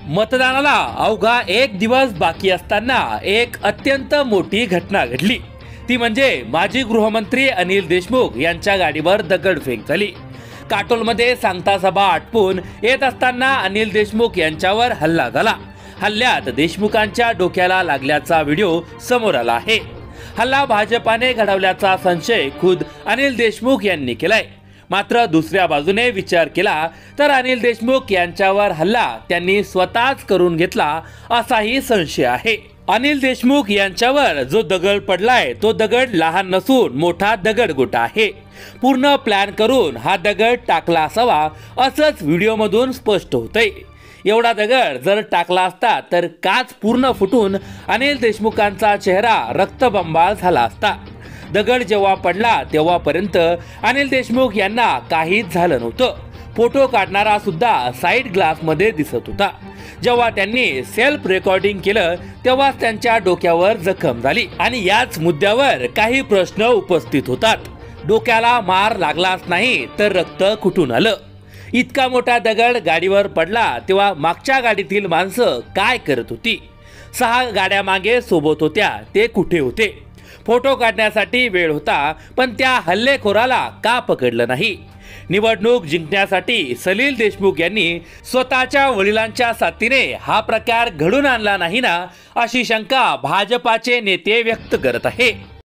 मतदानाला अवघा एक दिवस बाकी असताना एक अत्यंत मोठी घटना घडली। ती म्हणजे माजी गृहमंत्री अनिल देशमुख यांच्या गाडीवर दगडफेक झाली। काटोलमध्ये सांगता सभा आटपून येत असताना अनिल देशमुख यांच्यावर हल्ला झाला। हल्ल्यात देशमुखांच्या डोक्याला लागल्याचा व्हिडिओ समोर आला आहे। हल्ला भाजपाने घडवल्याचा संशय खुद अनिल देशमुख यांनी केलाय। मात्र दुसऱ्या बाजूने विचार केला तर अनिल देशमुख यांच्यावर हल्ला त्यांनी स्वतःच करून घेतला असाही संशय आहे। अनिल देशमुख यांच्यावर जो दगड पडलाय तो दगड लहान नसून मोठा दगडगोटा आहे। पूर्ण प्लॅन करून हा दगड टाकला असावा असंच व्हिडिओमधून स्पष्ट होतंय। एवढा दगड जर टाकला असता तर काच पूर्ण फुटून अनिल देशमुखांचा चेहरा रक्तबंबाळ झाला असता। दगड जेव्हा पडला तेव्हापर्यंत अनिल देशमुख यांना काहीच झालं नव्हतं। फोटो काढणारा सुद्धा साइड ग्लास मध्ये दिसत होता। जेव्हा त्यांनी सेल्फ रेकॉर्डिंग केलं तेव्हा त्यांच्या डोक्यावर जखम झाली आणि याच मुद्द्यावर काही प्रश्न उपस्थित होतात। डोक्याला मार लागलाच नाही तर रक्त कुठून आलं? इतका मोठा दगड गाडीवर पडला तेव्हा मागच्या गाडीतील माणसं काय करत होती? 6 गाड्या मागे सोबत होत्या, ते कुठे होते? फोटो काढण्यासाठी वेळ होता पण त्या हल्लेखोराला का पकडलं नाही? निवडणूक जिंकण्यासाठी सलील देशमुख यांनी स्वतःच्या वडिलांच्या साथीने हा प्रकार घडून आणला नाही ना, अशी शंका भाजपाचे नेते व्यक्त करत आहे।